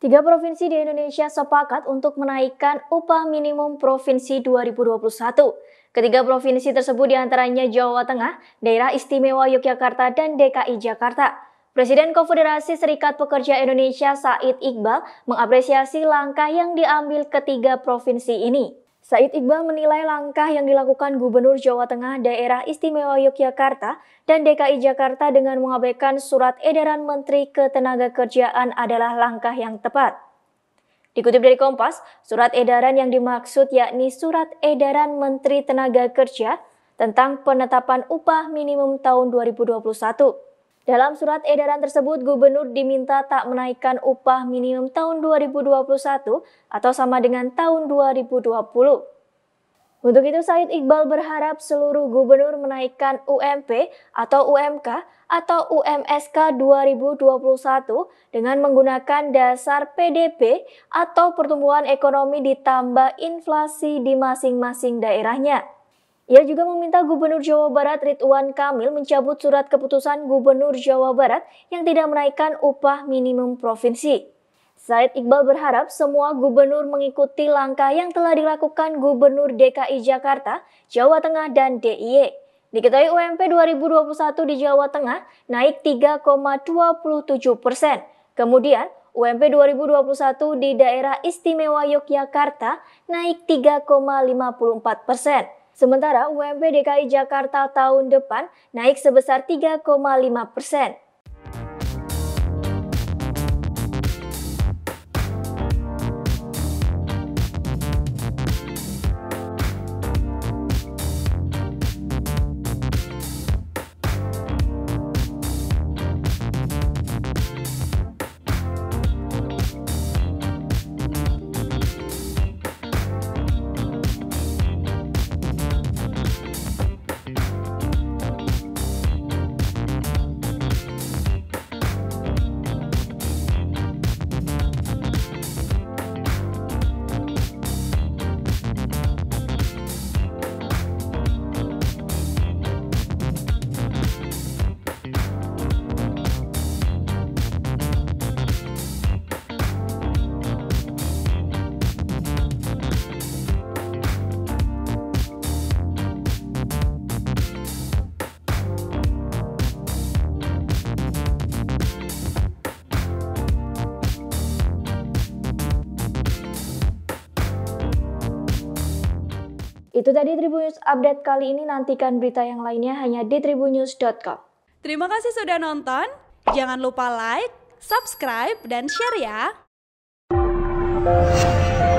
Tiga provinsi di Indonesia sepakat untuk menaikkan upah minimum provinsi 2021. Ketiga provinsi tersebut diantaranya Jawa Tengah, Daerah Istimewa Yogyakarta, dan DKI Jakarta. Presiden Konfederasi Serikat Pekerja Indonesia Said Iqbal mengapresiasi langkah yang diambil ketiga provinsi ini. Said Iqbal menilai langkah yang dilakukan Gubernur Jawa Tengah, Daerah Istimewa Yogyakarta, dan DKI Jakarta dengan mengabaikan surat edaran Menteri Ketenagakerjaan adalah langkah yang tepat. Dikutip dari Kompas, surat edaran yang dimaksud yakni Surat Edaran Menteri Tenaga Kerja tentang penetapan upah minimum tahun 2021. Dalam surat edaran tersebut, Gubernur diminta tak menaikkan upah minimum tahun 2021 atau sama dengan tahun 2020. Untuk itu, Said Iqbal berharap seluruh gubernur menaikkan UMP atau UMK atau UMSK 2021 dengan menggunakan dasar PDB atau pertumbuhan ekonomi ditambah inflasi di masing-masing daerahnya. Ia juga meminta Gubernur Jawa Barat Ridwan Kamil mencabut surat keputusan Gubernur Jawa Barat yang tidak menaikkan upah minimum provinsi. Said Iqbal berharap semua gubernur mengikuti langkah yang telah dilakukan Gubernur DKI Jakarta, Jawa Tengah, dan DIY. Diketahui UMP 2021 di Jawa Tengah naik 3,27%. Kemudian UMP 2021 di Daerah Istimewa Yogyakarta naik 3,54%. Sementara UMP DKI Jakarta tahun depan naik sebesar 3,5%. Itu tadi Tribun News Update kali ini, nantikan berita yang lainnya hanya di tribunnews.com. Terima kasih sudah nonton, jangan lupa like, subscribe, dan share ya!